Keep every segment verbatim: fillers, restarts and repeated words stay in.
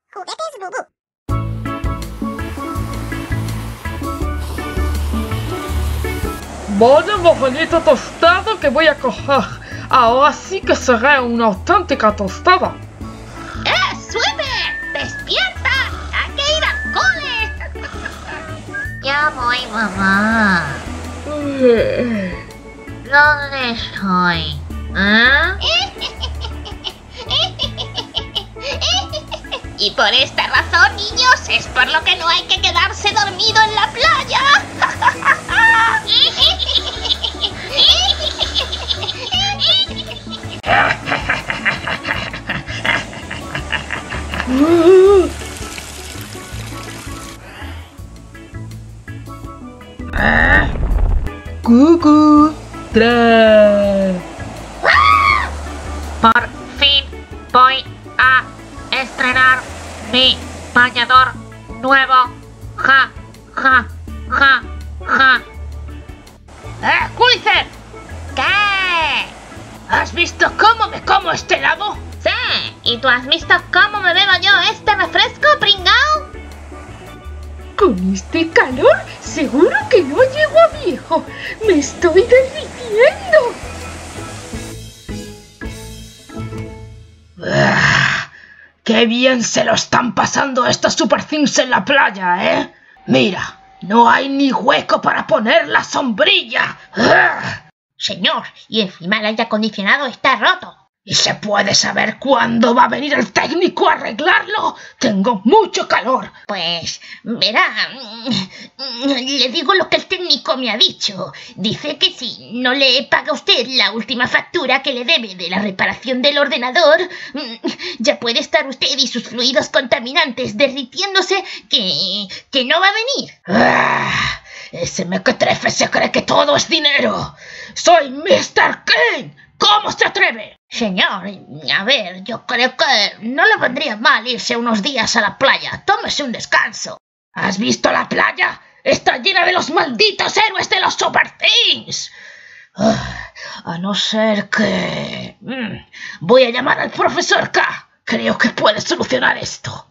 Juguetes Bubú. Vaya mojonito tostado que voy a coger. Ahora sí que será una auténtica tostada. ¡Eh, sube! ¡Despierta! ¡Hay que ir al cole! Ya voy, mamá. ¿Dónde estoy? ¿Ah? Y por esta razón, niños, es por lo que no hay que quedarse dormido en la playa. Cucu, tres. Por fin voy a estrenar mi bañador nuevo. Ja, ja, ja, ja. ¡Eh, Quilcer! ¿Qué? ¿Has visto cómo me como este helado? Sí. ¿Y tú has visto cómo me bebo yo este refresco, pringao? Con este calor, seguro que no llego a viejo. Me estoy derritiendo. Ah, ¡qué bien se lo están pasando estos Super Things en la playa, eh! Mira, no hay ni hueco para poner la sombrilla. ¡Ah! Señor, y encima el aire acondicionado está roto. ¿Y se puede saber cuándo va a venir el técnico a arreglarlo? Tengo mucho calor. Pues, verá, le digo lo que el técnico me ha dicho. Dice que si no le paga usted la última factura que le debe de la reparación del ordenador, ya puede estar usted y sus fluidos contaminantes derritiéndose que, que no va a venir. ¡Ah! Ese mequetrefe se cree que todo es dinero. ¡Soy mister King! ¿Cómo se atreve? Señor, a ver, yo creo que no le vendría mal irse unos días a la playa. Tómese un descanso. ¿Has visto la playa? Está llena de los malditos héroes de los Super Things. Uh, a no ser que... Mm, voy a llamar al profesor K. Creo que puede solucionar esto.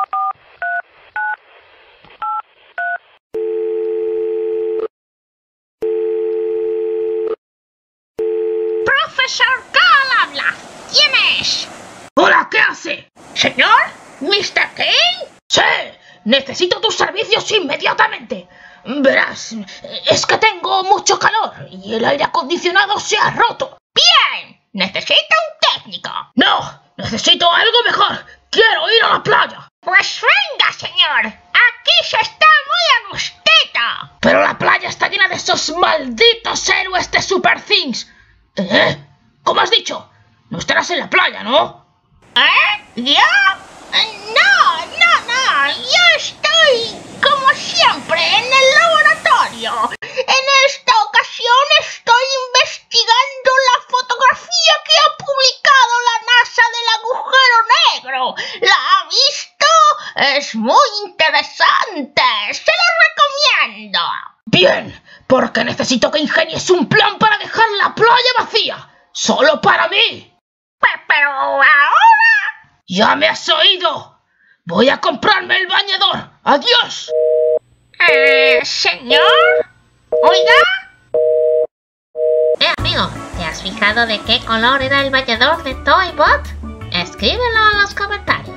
¡Profesor K al habla! ¿Quién es? ¡Hola! ¿Qué hace? ¿Señor? ¿mister King? ¡Sí! Necesito tus servicios inmediatamente. Verás, es que tengo mucho calor y el aire acondicionado se ha roto. ¡Bien! Necesito un técnico. ¡No! Necesito algo mejor. ¡Quiero ir a la playa! Pues venga, señor. Aquí se está muy a gustito. Pero la playa está llena de esos malditos héroes de Super Things. ¿Eh? ¿Cómo has dicho? No estarás en la playa, ¿no? ¿Eh? ¿Yo? No, no, no. Yo estoy, como siempre, en el laboratorio. En esta ocasión estoy investigando la fotografía que ha publicado la NASA del agujero negro. ¿La ha visto? Es muy interesante. Se lo recomiendo. Bien, porque necesito que ingenies un plan para dejar la playa vacía. ¡Solo para mí! Pero ahora... ¡Ya me has oído! ¡Voy a comprarme el bañador! ¡Adiós! Eh, ¿señor? ¿Oiga? Eh, amigo, ¿te has fijado de qué color era el bañador de Toybot? Escríbelo en los comentarios.